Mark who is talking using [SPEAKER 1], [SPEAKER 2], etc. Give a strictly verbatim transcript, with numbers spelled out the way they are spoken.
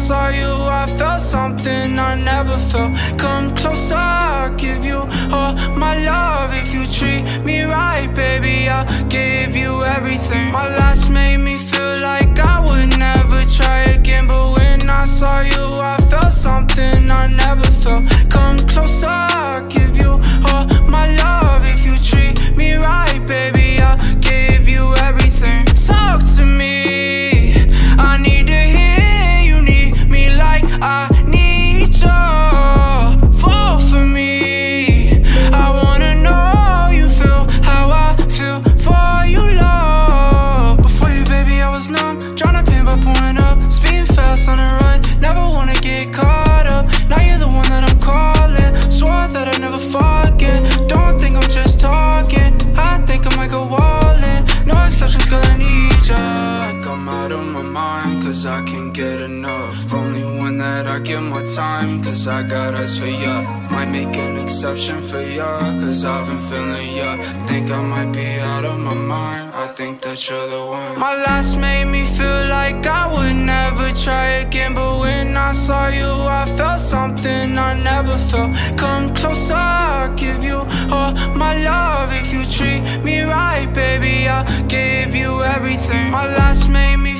[SPEAKER 1] saw you, I felt something I never felt. Come closer, I'll give you all my love. If you treat me right, baby, I'll give you everything. My last made me feel like I would never try again, but when I saw you, I felt something I never felt. Come closer, I'll give you all my love. If you treat me right, baby, I'll give you everything. Talk to me, I need to hear you need me like I need you. Fall for me, I wanna know you feel how I feel for you, love. Before you, baby, I was numb, tryna pain by pouring up, speeding fast on the run, never wanna get caught up. Now you're the one that I'm calling, swore that I'd never forget. Don't think I'm just talking, I think I might go all in. No exceptions, girl, I need ya. Like I'm out of my mind, cause I can't get enough. Only one that I give my time, cause I got eyes for ya. Might make an exception for ya, cause I've been feeling ya. Think I might be out of my mind, I think that you're the one. My last made me feel like I would never try again, but when I saw you, I felt something I never felt. Come closer, I'll give you all my love. If you treat me right, baby, I'll give you everything. My last made me